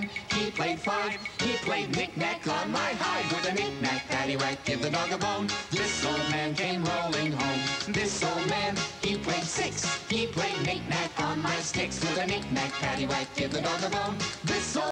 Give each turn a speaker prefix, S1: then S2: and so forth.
S1: He played 5. He played knick-knack on my hide. With a knick-knack, paddywhack, give the dog a bone. This old man came rolling home. This old man, he played 6. He played knick-knack on my sticks. With a knick-knack, paddywhack, give the dog a bone. This old